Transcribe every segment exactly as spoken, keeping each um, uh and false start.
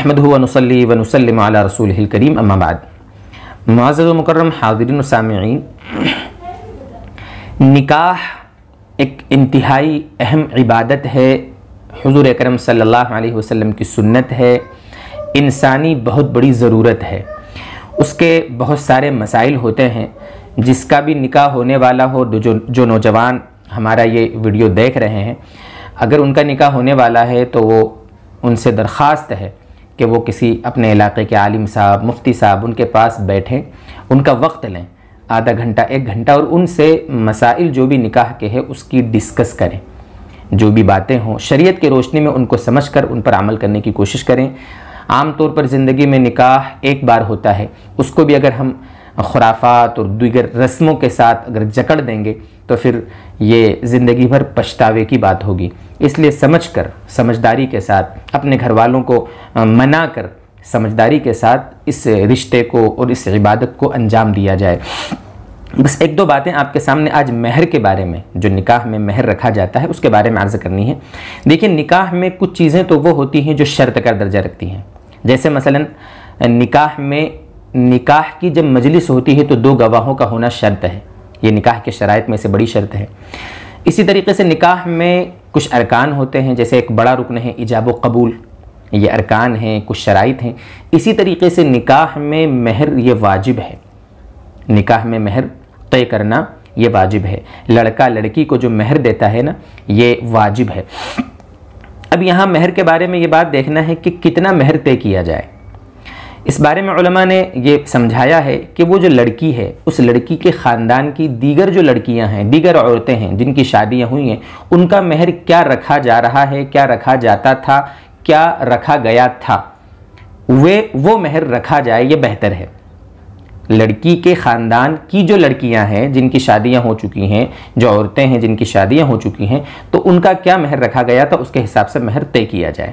नहमदुहु व नुसल्ली व नुसल्लिमु अला रसूलिहिल करीम, अम्मा बाद। मुअज़्ज़ज़ व मुकर्रम हाज़िरीन व सामिईन, निकाह एक इंतहाई अहम इबादत है, हुज़ूर अकरम सल्लल्लाहु अलैहि वसल्लम की सुन्नत है, इंसानी बहुत बड़ी ज़रूरत है। उसके बहुत सारे मसाइल होते हैं। जिसका भी निकाह होने वाला हो, जो जो नौजवान हमारा ये वीडियो देख रहे हैं, अगर उनका निकाह होने वाला है तो वो उनसे दरख्वास्त है कि वो किसी अपने इलाके के आलिम साहब, मुफ्ती साहब उनके पास बैठें, उनका वक्त लें, आधा घंटा एक घंटा, और उनसे मसाइल जो भी निकाह के हैं उसकी डिस्कस करें। जो भी बातें हों शरीयत की रोशनी में उनको समझकर उन पर अमल करने की कोशिश करें। आम तौर पर ज़िंदगी में निकाह एक बार होता है, उसको भी अगर हम खुराफात और दीगर रस्मों के साथ अगर जकड़ देंगे तो फिर ये ज़िंदगी भर पछतावे की बात होगी। इसलिए समझकर, समझदारी के साथ, अपने घर वालों को मना कर समझदारी के साथ इस रिश्ते को और इस इबादत को अंजाम दिया जाए। बस एक दो बातें आपके सामने आज महर के बारे में, जो निकाह में महर रखा जाता है उसके बारे में अर्ज़ करनी है। देखिए, निकाह में कुछ चीज़ें तो वो होती हैं जो शर्त का दर्जा रखती हैं। जैसे मसलन निकाह में, निकाह की जब मजलिस होती है तो दो गवाहों का होना शर्त है। ये निकाह के शराइत में से बड़ी शर्त है। इसी तरीके से निकाह में कुछ अरकान होते हैं, जैसे एक बड़ा रुकन है इजाब व कबूल, ये अरकान हैं, कुछ शराइत हैं। इसी तरीके से निकाह में महर ये वाजिब है। निकाह में महर तय करना ये वाजिब है। लड़का लड़की को जो महर देता है ना, ये वाजिब है। अब यहाँ महर के बारे में ये बात देखना है कि कितना महर तय किया जाए। इस बारे में उलमा ने ये समझाया है कि वो जो लड़की है, उस लड़की के ख़ानदान की दीगर जो लड़कियां हैं, दीगर औरतें हैं जिनकी शादियां हुई हैं, उनका महर क्या रखा जा रहा है, क्या रखा जाता था, क्या रखा गया था, वे वो महर रखा जाए, ये बेहतर है। लड़की के ख़ानदान की जो लड़कियां हैं जिनकी शादियां हो चुकी हैं, जो औरतें हैं जिनकी शादियां हो चुकी हैं, तो उनका क्या महर रखा गया था, उसके हिसाब से महर तय किया जाए।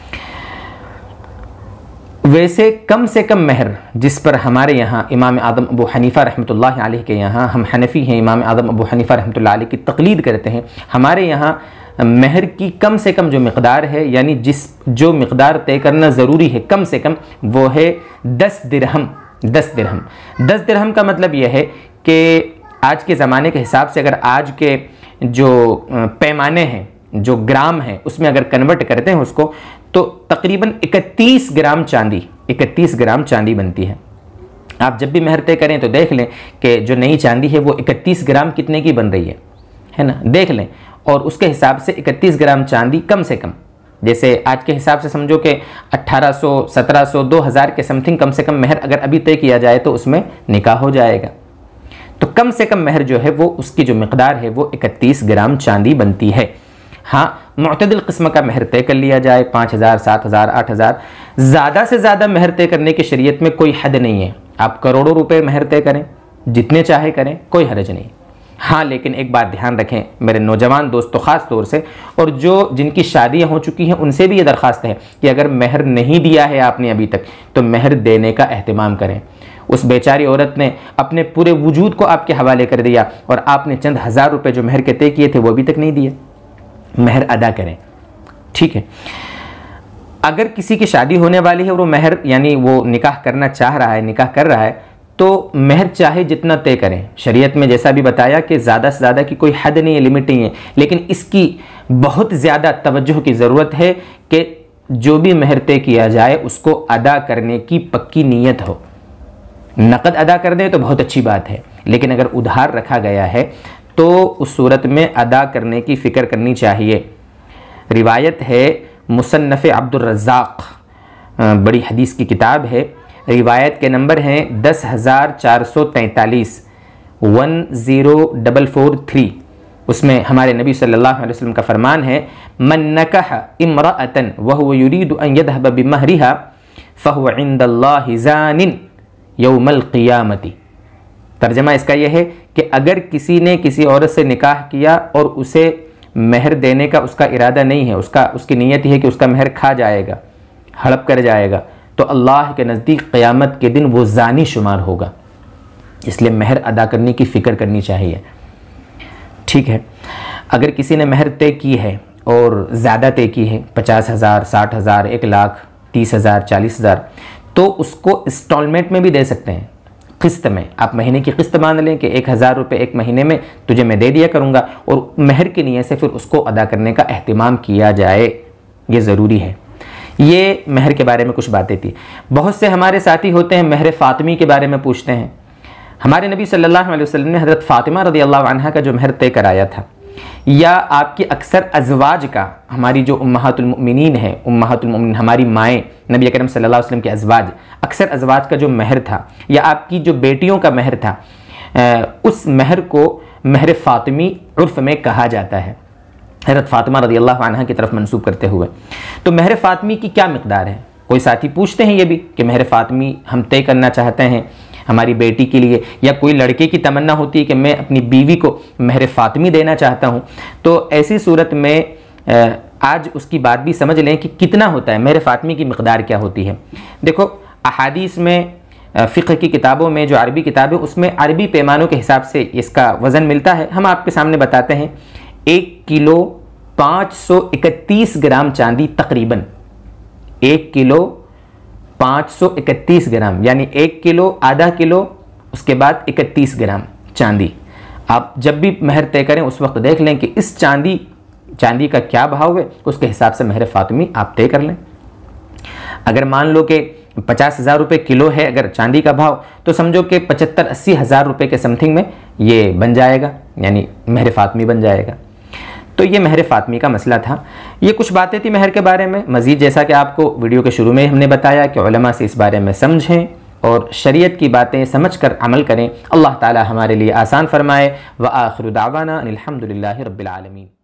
वैसे कम से कम महर जिस पर हमारे यहाँ इमाम आज़म अबू हनीफ़ा रहमतुल्लाह अलैह के यहाँ, हम हनफ़ी हैं, इमाम आज़म अबू हनीफ़ा रहमतुल्लाह अलैह की तक़लीद करते हैं, हमारे यहाँ महर की कम से कम जो मिक़दार है, यानी जिस जो मिक़दार तय करना ज़रूरी है कम से कम, वो है दस दिरहम। दस दिरहम दस दिरहम का मतलब यह है कि आज के ज़माने के हिसाब से अगर आज के जो पैमाने हैं, जो ग्राम हैं, उसमें अगर कन्वर्ट करते हैं उसको, तो तकरीबन इकतीस ग्राम चांदी इकतीस ग्राम चांदी बनती है। आप जब भी महर तय करें तो देख लें कि जो नई चांदी है वो इकतीस ग्राम कितने की बन रही है, है ना, देख लें, और उसके हिसाब से इकतीस ग्राम चांदी कम से कम, जैसे आज के हिसाब से समझो कि अट्ठारह सौ, सत्रह सौ, दो हज़ार के समथिंग कम से कम महर अगर अभी तय किया जाए तो उसमें निकाह हो जाएगा। तो कम से कम महर जो है वो, उसकी जो मिक़दार है वो इकतीस ग्राम चांदी बनती है। हाँ, मुअतदिल किस्म का महर तय कर लिया जाए, पाँच हज़ार, सात हज़ार, आठ हज़ार, ज़्यादा से ज़्यादा महर तय करने की शरीयत में कोई हद नहीं है। आप करोड़ों रुपए महर तय करें, जितने चाहे करें, कोई हर्ज नहीं। हाँ, लेकिन एक बात ध्यान रखें मेरे नौजवान दोस्तों, ख़ास तौर से, और जो जिनकी शादियाँ हो चुकी हैं उनसे भी ये दरख्वास्त है कि अगर महर नहीं दिया है आपने अभी तक, तो महर देने का एहतिमाम करें। उस बेचारी औरत ने अपने पूरे वजूद को आपके हवाले कर दिया और आपने चंद हज़ार रुपये जो महर के तय किए थे वो अभी तक नहीं दिए। महर अदा करें, ठीक है। अगर किसी की शादी होने वाली है और वो महर, यानी वो निकाह करना चाह रहा है, निकाह कर रहा है, तो महर चाहे जितना तय करें। शरीयत में जैसा भी बताया कि ज़्यादा से ज़्यादा की कोई हद नहीं है, लिमिट नहीं है, लेकिन इसकी बहुत ज़्यादा तवज्जो की ज़रूरत है कि जो भी महर तय किया जाए उसको अदा करने की पक्की नीयत हो। नकद अदा कर दें तो बहुत अच्छी बात है, लेकिन अगर उधार रखा गया है तो उस सूरत में अदा करने की फ़िक्र करनी चाहिए। रिवायत है मुसन्नफ़ अब्दुर रज़्ज़ाक़, बड़ी हदीस की किताब है, रिवायत के नंबर हैं दस हज़ार चार सौ तैंतालीस, one zero double four three. उसमें हमारे नबी सल्लल्लाहु अलैहि वसल्लम का फरमान है, मन नकह इम्रअतन वहुव युरीदु अन यज़हब बिमहरिहा फहुव इंदल्लाहि ज़ानिन यौमल क़ियामती। तर्जमा इसका यह है कि अगर किसी ने किसी औरत से निकाह किया और उसे महर देने का उसका इरादा नहीं है, उसका उसकी नीयत है कि उसका महर खा जाएगा, हड़प कर जाएगा, तो अल्लाह के नज़दीक क़यामत के दिन वो ज़ानी शुमार होगा। इसलिए महर अदा करने की फ़िक्र करनी चाहिए, ठीक है। अगर किसी ने महर तय की है और ज़्यादा तय की है, पचास हज़ार, साठ हज़ार, एक लाख, तीस हज़ार, चालीस हज़ार, तो उसको इंस्टॉलमेंट में भी दे सकते हैं, किस्त में। आप महीने की किस्त बांध लें कि एक हज़ार रुपये एक महीने में तुझे मैं दे दिया करूँगा, और महर की नीयत से फिर उसको अदा करने का एहतिमाम किया जाए, ये ज़रूरी है। ये महर के बारे में कुछ बातें थी। बहुत से हमारे साथी होते हैं महर फ़ातिमी के बारे में पूछते हैं। हमारे नबी सल्लल्लाहु अलैहि वसल्लम ने हज़रत फ़ातिमा रज़ियल्लाहु अन्हा का जो महर तय कराया था, या आपकी अक्सर अज़वाज का, हमारी जो उम्महातुल मुमिनीन है, उम्महातुल मुमिनीन हमारी माएँ, नबी अकरम सल्लल्लाहु अलैहि वसल्लम के अज़वाज, अक्सर अज़वाज का जो महर था या आपकी जो बेटियों का महर था, उस महर को महर फ़ातिमी उर्फ़ में कहा जाता है, हज़रत फ़ातिमा रज़ियल्लाहु अन्हा की तरफ मंसूब करते हुए। तो महर फ़ातिमी की क्या मिक़दार है? कोई साथी पूछते हैं ये भी कि महर फ़ातिमी हम तय करना चाहते हैं हमारी बेटी के लिए, या कोई लड़के की तमन्ना होती है कि मैं अपनी बीवी को महर फ़ातिमी देना चाहता हूँ। तो ऐसी सूरत में आज उसकी बात भी समझ लें कि कितना होता है, महर फ़ातिमी की मिक़दार क्या होती है। देखो, अहादीस में, फ़िक़्ह की किताबों में, जो अरबी किताबें, उसमें अरबी पैमानों के हिसाब से इसका वज़न मिलता है। हम आपके सामने बताते हैं। एक किलो पाँच सौ इकतीस ग्राम चांदी तकरीबन, एक किलो पाँच सौ इकतीस ग्राम, यानी एक किलो, आधा किलो, उसके बाद इकतीस ग्राम चांदी। आप जब भी महर तय करें उस वक्त देख लें कि इस चांदी चांदी का क्या भाव है, उसके हिसाब से महर फ़ातिमी आप तय कर लें। अगर मान लो कि पचास हज़ार रुपये किलो है अगर चांदी का भाव, तो समझो कि पचहत्तर अस्सी हज़ार रुपये के समथिंग में ये बन जाएगा, यानी महर फ़ातिमी बन जाएगा। तो ये महर फ़ातिमी का मसला था। ये कुछ बातें थी महर के बारे में। मज़ीद जैसा कि आपको वीडियो के शुरू में हमने बताया कि उलमा से इस बारे में समझें और शरीयत की बातें समझकर अमल करें। अल्लाह ताला हमारे लिए आसान फरमाए। व आखिरु दावाना अनिल हम्दुलिल्लाहि रब्बिल आलमीन।